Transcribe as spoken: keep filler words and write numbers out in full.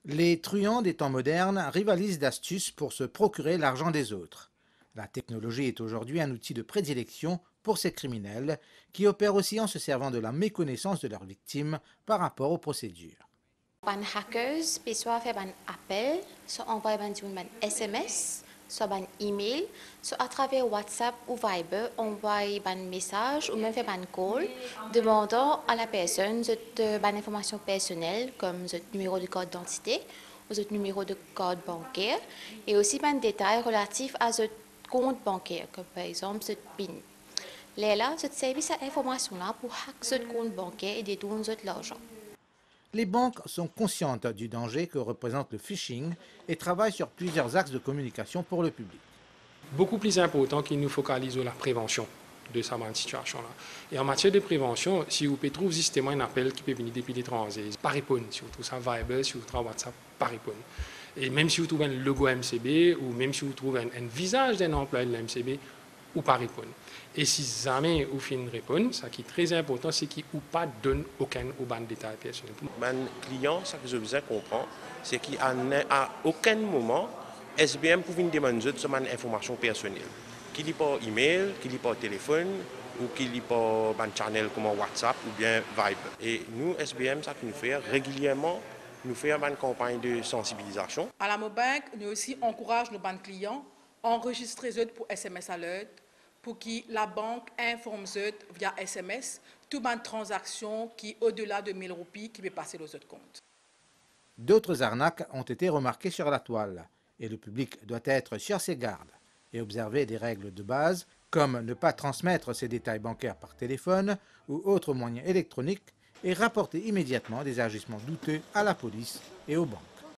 Les truands des temps modernes rivalisent d'astuces pour se procurer l'argent des autres. La technologie est aujourd'hui un outil de prédilection pour ces criminels qui opèrent aussi en se servant de la méconnaissance de leurs victimes par rapport aux procédures. Les hackers peuvent soit faire un appel, soit envoyer un S M S, soit un email, soit à travers WhatsApp ou Viber, envoyer un message ou même faire un call demandant à la personne une information personnelle comme le numéro de carte d'identité ou le numéro de carte bancaire et aussi un détail relatif à ce compte bancaire comme par exemple ce P I N. Là, ce service à information là pour hacker ce compte bancaire et détourner l'argent. Les banques sont conscientes du danger que représente le phishing et travaillent sur plusieurs axes de communication pour le public. Beaucoup plus important qu'il nous focalise sur la prévention de cette situation-là. Et en matière de prévention, si vous pouvez trouver justement un appel qui peut venir depuis l'étranger, pas répondre. Si vous trouvez ça Viber, si vous trouvez WhatsApp, pas répondre. Et même si vous trouvez un logo M C B ou même si vous trouvez un, un visage d'un employé de la M C B, ou pas répondre. Et si jamais vous finissez de répondre, ce qui est très important, c'est qu'il ne pas donne aucun ou ban détail personnel. Mon client, ce que je besoin comprendre, c'est qu'à aucun moment, S B M peut demander de une information personnelle. Qu'il y par email, qu'il y par téléphone, ou qu'il y par un channel comme WhatsApp ou bien Viber. Et nous, S B M, ça que nous faisons régulièrement, nous faisons une campagne de sensibilisation. À la Mobank, nous aussi encourageons nos banques clients à enregistrer eux pour S M S alert pour que la banque informe eux via S M S toute une transaction qui au-delà de mille roupies qui peut passer dans autres comptes. D'autres arnaques ont été remarquées sur la toile et le public doit être sur ses gardes et observer des règles de base comme ne pas transmettre ses détails bancaires par téléphone ou autres moyens électroniques et rapporter immédiatement des agissements douteux à la police et aux banques.